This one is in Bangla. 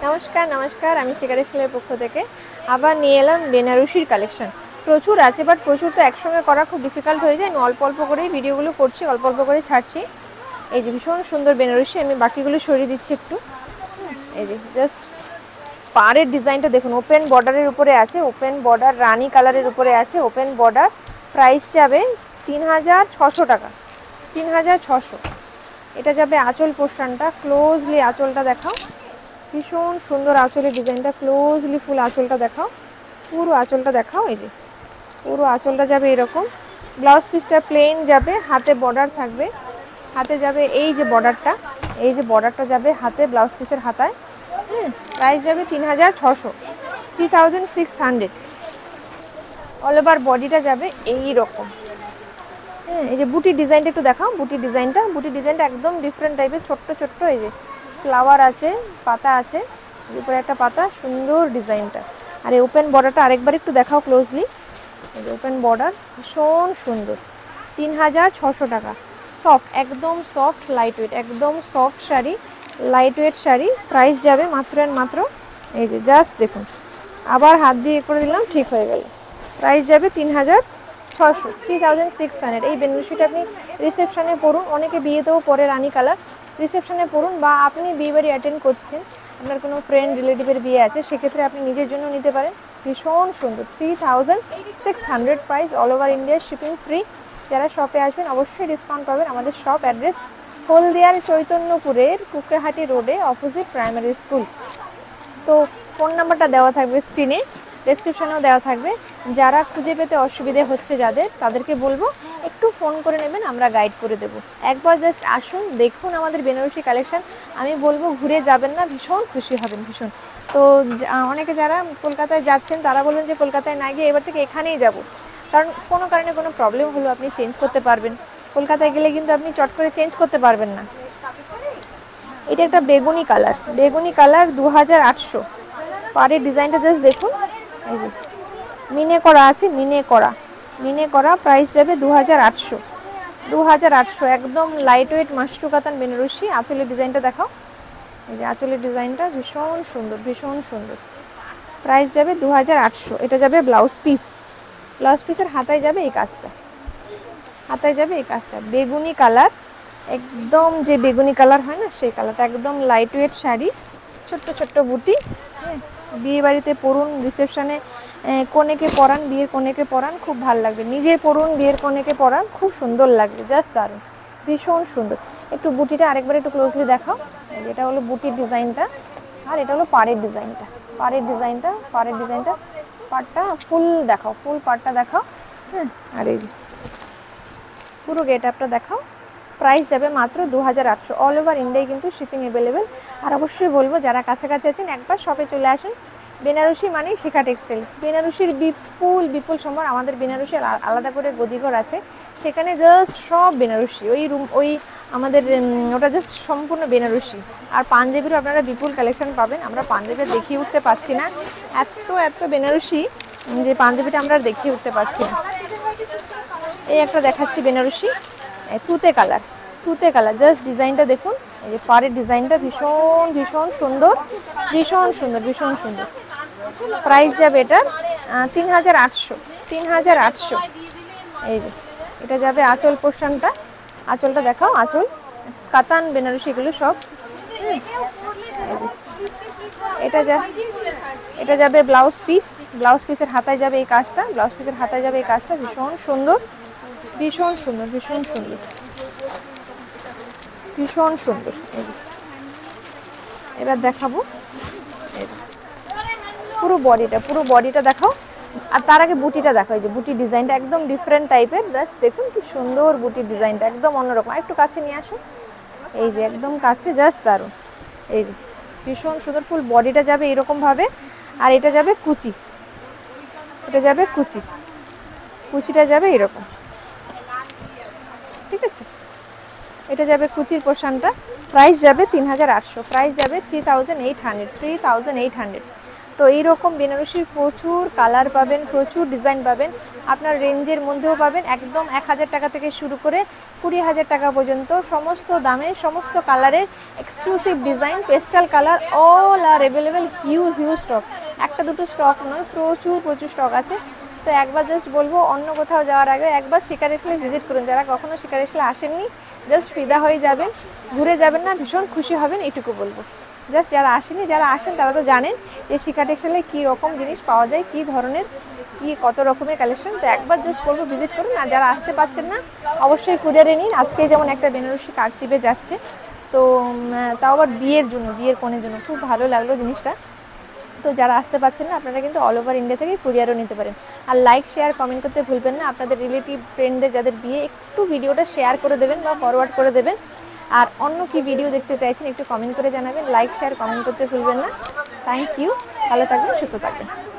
নমস্কার নমস্কার, আমি শিকারের পক্ষ থেকে আবার নিয়ে এলাম বেনারসির কালেকশন। প্রচুর আছে, বাট প্রচুর তো একসঙ্গে করা খুব ডিফিকাল্ট হয়ে যায়। আমি অল্প অল্প করেই ভিডিওগুলো করছি, অল্প অল্প করে ছাড়ছি। এই যে ভীষণ সুন্দর বেনারসি, আমি বাকিগুলো সরিয়ে দিচ্ছি একটু। এই যে জাস্ট পাড়ের ডিজাইনটা দেখুন, ওপেন বর্ডারের উপরে আছে, ওপেন বর্ডার রানী কালারের উপরে আছে, ওপেন বর্ডার। প্রাইস যাবে ৩৬০০ টাকা, ৩৬০০। এটা যাবে আঁচল পোর্শনটা, ক্লোজলি আঁচলটা দেখাও। ভীষণ সুন্দর আঁচলের ডিজাইনটা, ক্লোজলি ফুল আঁচলটা দেখাও, পুরো আঁচলটা দেখাও। এই যে পুরো আঁচলটা যাবে এরকম। ব্লাউজ পিসটা প্লেন যাবে, হাতে বর্ডার থাকবে, হাতে যাবে এই যে বর্ডারটা, এই যে বর্ডারটা যাবে হাতে, ব্লাউজ পিসের হাতায়। প্রাইস যাবে ৩৬০০, ৩৬০০। অল ওভার বডিটা যাবে এই রকম। এই যে বুটির ডিজাইনটা একটু দেখাও, বুটির ডিজাইনটা একদম ডিফারেন্ট টাইপের, ছোট্ট ছোট্ট এই যে ফ্লাওয়ার আছে, পাতা আছে, উপরে একটা পাতা, সুন্দর ডিজাইনটা। আর এই ওপেন বর্ডারটা আরেকবার একটু দেখাও ক্লোজলি। এই যে ওপেন বর্ডার, ভীষণ সুন্দর। ৩৬০০ টাকা। সফট, একদম সফট লাইট ওয়েট, একদম soft sari, light weight sari. Price যাবে মাত্র অ্যান্ড মাত্র, এই যে জাস্ট দেখুন, আবার হাত দিয়ে করে দিলাম, ঠিক হয়ে গেল। প্রাইস যাবে ৩৬০০, ৩৬০০। এই বেনারসিটা আপনি রিসেপশনে পরুন, অনেকে বিয়েতেও পরে রানী কালার, রিসেপশনে পরুন, বা আপনি বিয়ে বাড়ি অ্যাটেন্ড করছেন, আপনার কোনো ফ্রেন্ড রিলেটিভের বিয়ে আছে, সেক্ষেত্রে আপনি নিজের জন্য নিতে পারেন। ভীষণ সুন্দর, ৩৬০০ price. All over India shipping free. যারা শপে আসবেন অবশ্যই ডিসকাউন্ট পাবেন। আমাদের শপ অ্যাড্রেস হলদিয়ার চৈতন্যপুরের কুকরাহাটি রোডে, অপোজিট প্রাইমারি স্কুল। তো ফোন নাম্বারটা দেওয়া থাকবে স্ক্রিনে, ডেসক্রিপশনেও দেওয়া থাকবে। যারা খুঁজে পেতে অসুবিধে হচ্ছে তাদেরকে বলবো একটু ফোন করে নেবেন, আমরা গাইড করে দেবো। একবার জাস্ট আসুন, দেখুন আমাদের বেনারসি কালেকশন। আমি বলবো ঘুরে যাবেন না, ভীষণ খুশি হবেন, ভীষণ। তো অনেকে যারা কলকাতায় যাচ্ছেন তারা বলবেন যে কলকাতায় না গিয়ে এবার থেকে এখানেই যাব, কারণ কোনো কারণে কোনো প্রবলেম হলো আপনি চেঞ্জ করতে পারবেন। কলকাতায় গেলে কিন্তু আপনি চট করে চেঞ্জ করতে পারবেন না। এটা একটা বেগুনি কালার, বেগুনি কালার, 2800। পাড়ের ডিজাইনটা জাস্ট দেখুন, এই যে মিনে করা আছে, মিনে করা। প্রাইস যাবে 2800, 2800। একদম লাইট ওয়েট মাশরু কাতান বেনারসি। আঁচলের ডিজাইনটা দেখাও, এই যে আঁচলের ডিজাইনটা ভীষণ সুন্দর, ভীষণ সুন্দর। প্রাইস যাবে 2800। এটা যাবে ব্লাউজ পিস, ব্লাউজ পিসের হাতায় যাবে এই কাজটা, হাতায় যাবে এই কাজটা। বেগুনি কালার, একদম যে বেগুনি কালার হয় না সেই কালারটা, একদম লাইট ওয়েট শাড়ি, ছোট্ট ছোট্ট বুটি। বিয়ে বাড়িতে পরুন, রিসেপশনে কনেকে পরান, বিয়ের কনেকে পরান, খুব ভালো লাগবে। নিজে পরুন, বিয়ের কনেকে পরান, খুব সুন্দর লাগবে, জাস্ট দারুণ, ভীষণ সুন্দর। একটু বুটিটা আরেকবার একটু ক্লোজলি দেখাও। এটা হলো বুটির ডিজাইনটা, আর এটা হলো পাড়ের ডিজাইনটা, পাড়ের ডিজাইনটা, পাড়ের ডিজাইনটা। পাড়টা ফুল দেখাও, ফুল পাড়টা দেখাও। আর এই যে পুরো গেট আপটা দেখাও। প্রাইস যাবে মাত্র 2800। অল ওভার ইন্ডিয়ায় কিন্তু শিপিং অ্যাভেলেবেল। আর অবশ্যই বলবো যারা কাছাকাছি আছেন একবার শপে চলে আসুন। বেনারসি মানেই শিখা টেক্সটাইল, বেনারসির বিপুল বিপুল সম্ভার। আমাদের বেনারসির আলাদা করে গদিঘর আছে, সেখানে জাস্ট সব বেনারসি, ওই আমাদের ওটা জাস্ট সম্পূর্ণ বেনারসি। আর পাঞ্জাবিরও আপনারা বিপুল কালেকশন পাবেন। আমরা পাঞ্জাবি দেখিয়ে উঠতে পারছি না, এত এত বেনারসি যে পাঞ্জাবিটা আমরা দেখিয়ে উঠতে পারছি না। এই একটা দেখাচ্ছি বেনারসি, তুতে কালার, তুতে কালার। জাস্ট ডিজাইনটা দেখুন, এই যে পাড়ের ডিজাইনটা ভীষণ ভীষণ সুন্দর, ভীষণ সুন্দর, ভীষণ সুন্দর। প্রাইস যাবে এটা 3800, 3800। এই যে এটা যাবে আঁচল পোর্শনটা, আঁচলটা দেখাও, আঁচল কাতান বেনারসি এগুলো সব। এটা যাবে ব্লাউজ পিস, ব্লাউজ পিসের হাতায় যাবে এই কাজটা, ব্লাউজ পিসের হাতায় যাবে এই কাজটা। ভীষণ সুন্দর, ভীষণ সুন্দর, ভীষণ সুন্দর, ভীষণ সুন্দর। এবার দেখাবো পুরো বডিটা, পুরো বডিটা দেখাও। আর তার আগে বুটিটা দেখাও, এই যে বুটির ডিজাইনটা একদম ডিফারেন্ট টাইপের। জাস্ট দেখুন কি সুন্দর বুটির ডিজাইনটা, একদম অন্যরকম। একটু কাছে নিয়ে আসুন, এই যে একদম কাছে, জাস্ট দারুণ। এই যে ভীষণ সুন্দর, ফুল বডিটা যাবে এরকম ভাবে। আর এটা যাবে কুচি, এটা যাবে কুচি, কুচিটা যাবে এরকম, ঠিক আছে। এটা যাবে কুচির পোর্শনটা। প্রাইস যাবে 3800, প্রাইস যাবে 3800, 3800। তো এইরকম বেনারসির প্রচুর কালার পাবেন, প্রচুর ডিজাইন পাবেন, আপনার রেঞ্জের মধ্যেও পাবেন। একদম 1000 টাকা থেকে শুরু করে 20,000 টাকা পর্যন্ত সমস্ত দামে সমস্ত কালারের exclusive design, pastel colour, all আর অ্যাভেলেবেল। হিউজ স্টক, একটা দুটো স্টক নয়, প্রচুর স্টক আছে। তো একবার জাস্ট বলবো, অন্য কোথাও যাওয়ার আগে একবার শিকারে এসে ভিজিট করুন। যারা কখনো শিকারে এসে আসেননি, জাস্ট ফিদা হয়ে যাবেন, ঘুরে যাবেন না, ভীষণ খুশি হবেন, এইটুকু বলবো। জাস্ট যারা আসেনি, যারা আসেন তারা তো জানেন যে শিকা টেক্সটাইলে কী রকম জিনিস পাওয়া যায়, কী ধরনের, কী কত রকমের কালেকশন। তো একবার জাস্ট বলবো ভিজিট করুন। আর যারা আসতে পারছেন না, অবশ্যই কুরিয়ারে নিন। আজকে যেমন একটা বেনারসি কারচিপে যাচ্ছে, তো তাও আবার বিয়ের জন্য, বিয়ের কনের জন্য, খুব ভালো লাগলো জিনিসটা। তো যারা আসতে পারছেন না, আপনারা কিন্তু অল ওভার ইন্ডিয়া থেকে কুরিয়ারও নিতে পারেন। আর লাইক শেয়ার কমেন্ট করতে ভুলবেন না। আপনাদের রিলেটিভ ফ্রেন্ডদের যাদের বিয়ে, একটু ভিডিওটা শেয়ার করে দেবেন বা ফরওয়ার্ড করে দেবেন। আর অন্য কি ভিডিও দেখতে চাইছেন একটু কমেন্ট করে জানাবেন। লাইক শেয়ার কমেন্ট করতে ভুলবেন না। থ্যাংক ইউ, ভালো থাকবেন, সুস্থ থাকবেন।